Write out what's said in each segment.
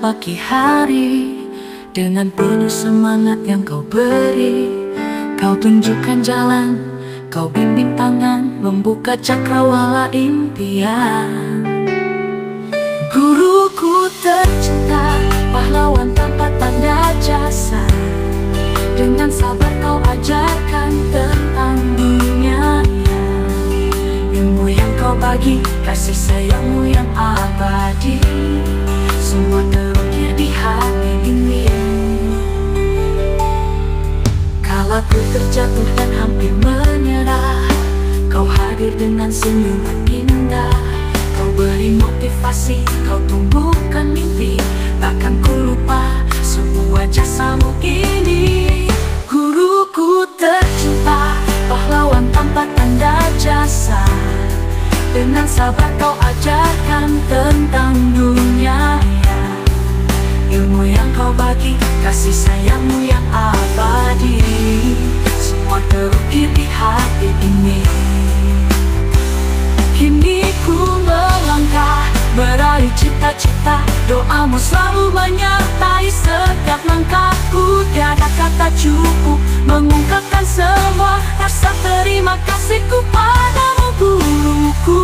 pagi hari. Dengan penuh semangat yang kau beri, kau tunjukkan jalan, kau bimbing tangan, membuka cakrawala impian. Guruku tercinta, pahlawan tanpa tanda jasa. Dengan sabar kau ajarkan tentang dunia. Ilmu yang kau bagi, kasih sayangmu yang abadi, semua terukir di hati ini. Kala ku terjatuh dan hampir menyerah, kau hadir dengan senyuman indah. Kau beri motivasi, kau tumbuhkan mimpi, takkan ku lupa semua jasamu ini. Guruku tercinta, pahlawan tanpa tanda jasa. Dengan sabar kau ajarkan tentang dunia. Ilmu yang kau bagi, kasih sayangmu yang abadi, semua terukir di hati ini. Kini ku melangkah, meraih cita-cita, doamu selalu menyertai setiap langkahku. Tiada kata cukup mengungkapkan semua rasa terima kasihku padamu, guruku.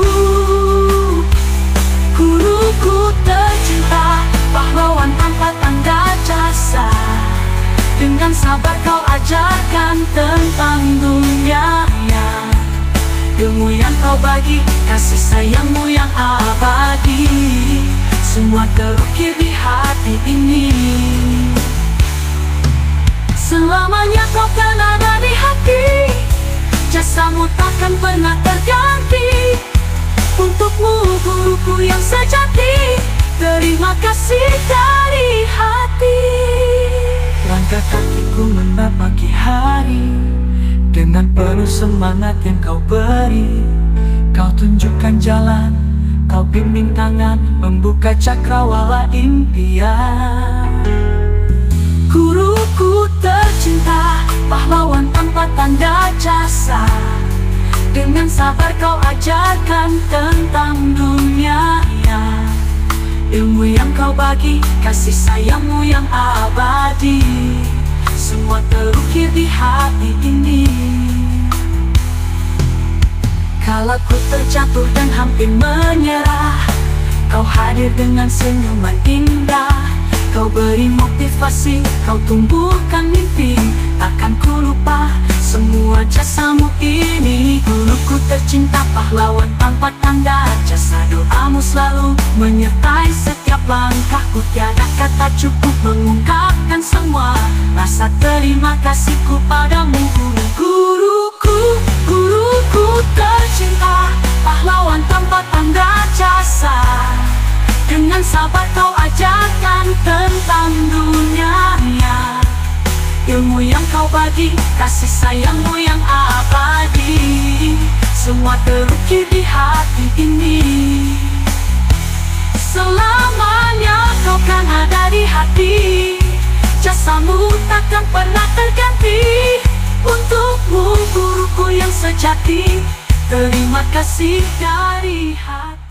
Guruku tercinta, pahlawan tanpa tanda jasa. Dengan sabar kau ajarkan tentang dunia. Ilmu yang kau bagi, kasih sayangmu yang abadi, semua terukir di hati ini. Selamanya kau kan ada di hati, jasamu takkan pernah terganti. Untukmu guruku yang sejati, terima kasih dari hati. Langkah kakiku menapaki hari, dengan penuh semangat yang kau beri. Kau tunjukkan jalan, kau bimbing tangan, membuka cakrawala impian. Guruku tercinta, pahlawan tanpa tanda jasa. Dengan sabar kau ajarkan tentang dunia. Ilmu yang kau bagi, kasih sayangmu yang abadi, semua terukir di hati ini. Kala ku terjatuh dan hampir menyerah, kau hadir dengan senyuman indah. Kau beri motivasi, kau tumbuhkan mimpi, takkan ku lupa semua jasamu ini. Guruku tercinta, pahlawan tanpa tanda jasa. Doamu selalu menyertai setiap langkahku. Tiada kata cukup mengungkapkan semua rasa terima kasihku padamu, guruku. Guruku tercinta, pahlawan tanpa tanda jasa. Dengan sabar kau ajarkan tentang dunia. Ilmu yang kau bagi, kasih sayangmu yang abadi, semua terukir di hati ini. Selamanya kau kan ada di hati, jasamu takkan pernah terganti. Untukmu guruku yang sejati, terima kasih dari hati.